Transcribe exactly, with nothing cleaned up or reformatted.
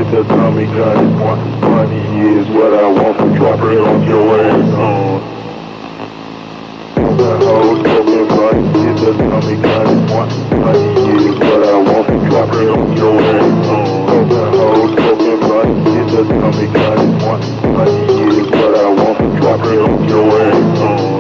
the Tommy gun is one. Money is what I want, so drop it on your ass on. The whole fucking money, get the Tommy gun is one. Money is what I want, so drop it on your ass on. The whole fucking money, get the Tommy gun is one. Money